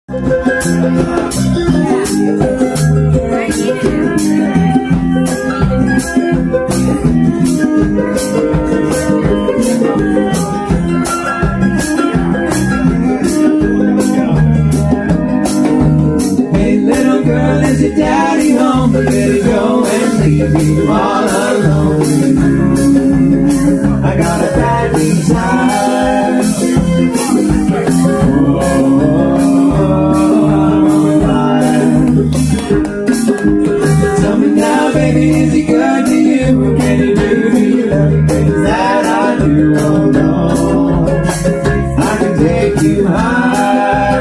Is your daddy home? Better go and leave you all alone. I got a bad desire. Oh, I'm on fire. Tell me now, baby, is he good to you? What can you do? Do you love the things that I do? Oh no, I can take you high.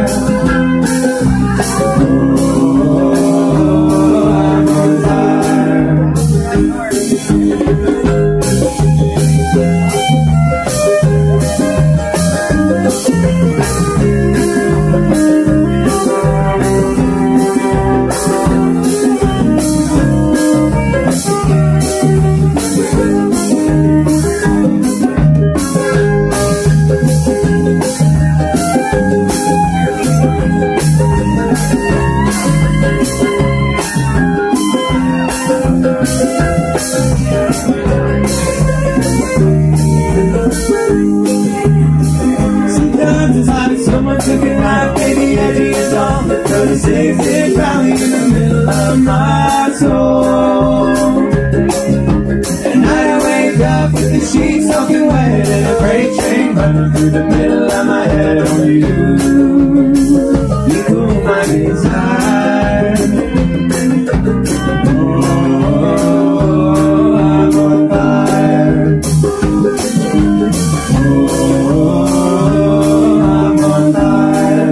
Safe and valley in the middle of my soul. At night I wake up with the sheets soaking wet and a freight train running through the middle of my head. Oh, you cool my desire. Oh, I'm on fire. Oh, I'm on fire.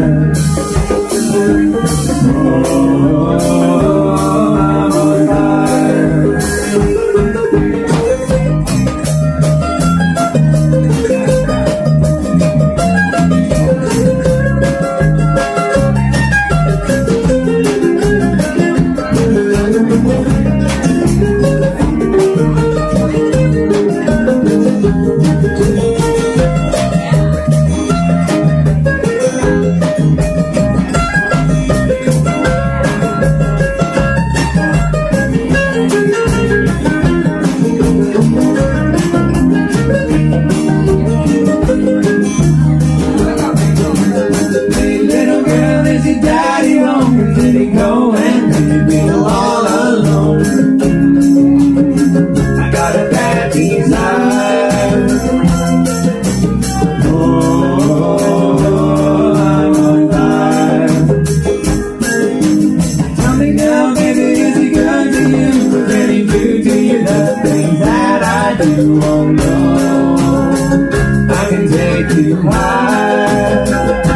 Oh no, I can take you high.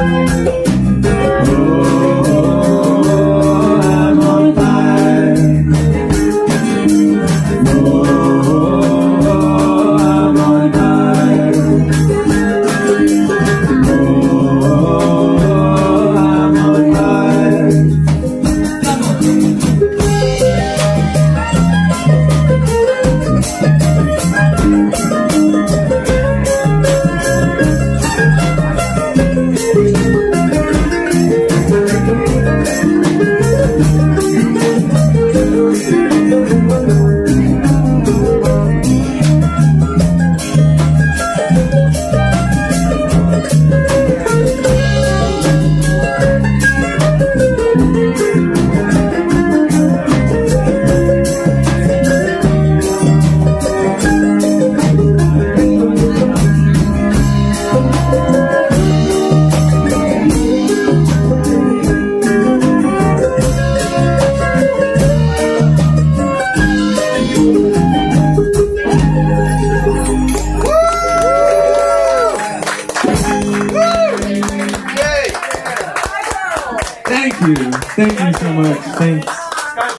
Oh, I'm on fire. Oh, I'm on fire. Oh, I'm on fire. Thank you so much. Thanks.